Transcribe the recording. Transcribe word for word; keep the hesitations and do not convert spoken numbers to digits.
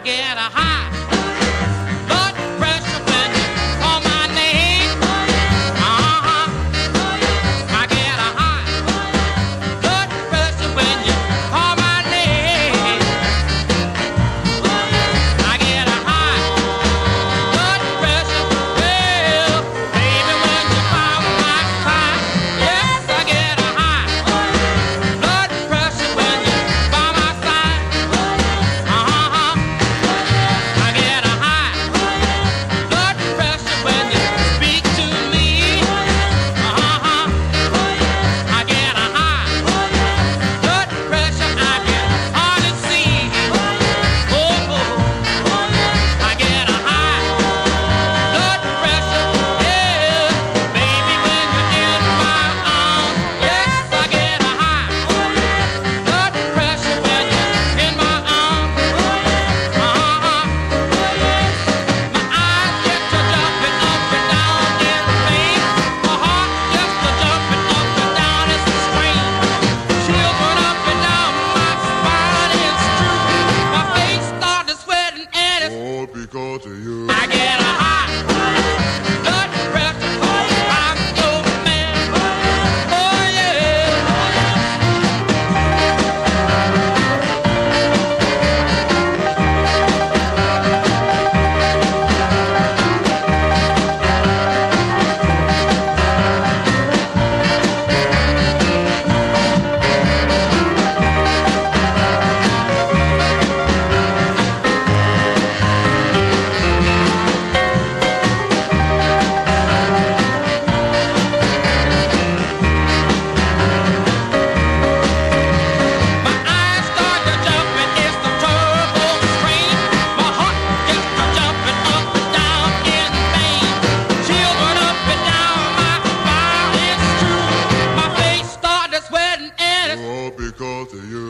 get a high blood pressure when you call my name. Uh-huh. I get a high blood pressure when you call my name. I get a high blood pressure, well, baby, when you by my side. Yes, I get a high blood pressure when you by my side. Uh-huh. I get a high blood pressure when you speak to me. Uh-huh. I get a high blood pressure. I can hardly see. Oh, I get a high blood pressure. Yeah, baby, when you're in my arms. Yes, I get a high blood pressure when you're in my arms. Uh-huh. My eyes get to jumping up and down in pain. My heart gets to jumping up and down. It's a strain. Chills run up and down my spine. It's true. My face started sweating and it's All because of you. I get a high blood pressure 'cause I'm your man. Oh yeah. My eyes start to jumping, it's the turbo strain. My heart gets to jumping up and down in pain. Chills run up and down my spine, it's true. My face started sweating and it's All because of you.